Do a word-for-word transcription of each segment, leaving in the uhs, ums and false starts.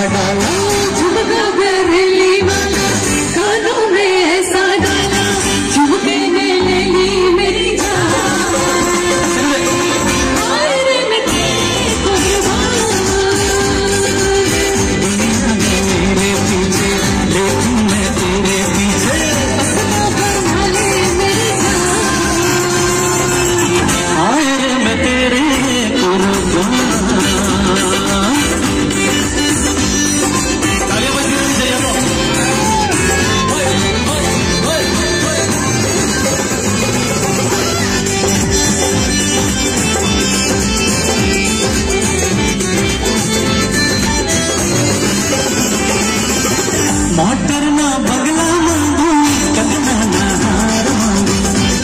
डाला, झुमका बरेली वाला कानों में ऐसा डाला, झुमके ने ले ली मेरी जान। आए रे मैं तेरी कुर्बान, दुनिया में मेरे पीछे लेकिन मैं तेरे पीछे, अपना बना ले मेरी जान। आए रे मैं तेरे कुर्बान। मोटर ना बगला मांगू, कंगना ना हार मांगू,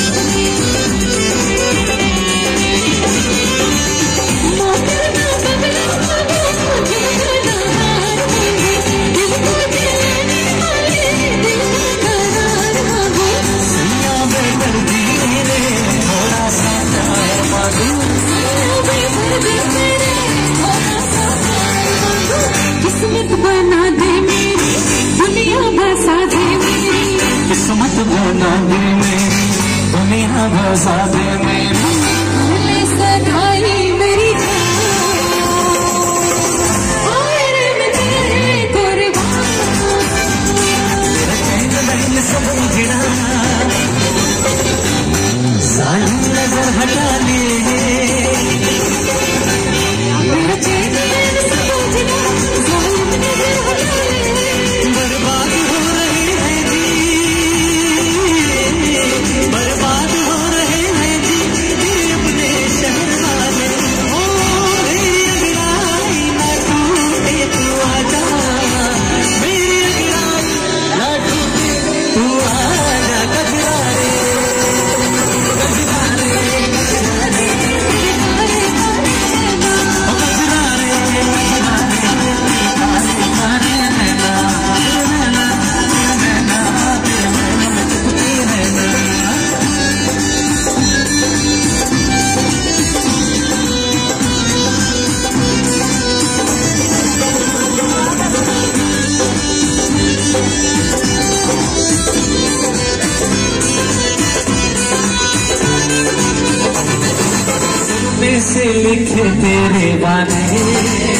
मोटर ना बगला मांगू, कंगना ना हार मांगू, दिल को देने वाले दिल का करार मांगू, सैया बेदर्दी मेरे थोड़ा सा प्यार मांगू, सैया बेदर्दी मेरे थोड़ा सा प्यार मांगू, किस्मत बना दे मेरी, दुनिया बसा दे मेरी, किस्मत बना दे मेरी, दुनिया बसा दे मेरी, ले सधाई मेरी जान। आए रे मैं तेरे कुर्बान, तेरा चैन लाइन सब उजड़ा, सारी नजर हटा ले, मेरा चैन लाइन सब उजड़ा, सारी नजर हटा ले, बर्बाद हो रहे हैं जी, बर्बाद हो रहे हैं जी, मेरे अपने शहर वाले, ओ मेरी अंगड़ाई ना टूटे तू आजा, मेरी अंगड़ाई ना टूटे तू आजा, गजरारे गजरारे गजरारे गजरारे से लिखे तेरे गाने।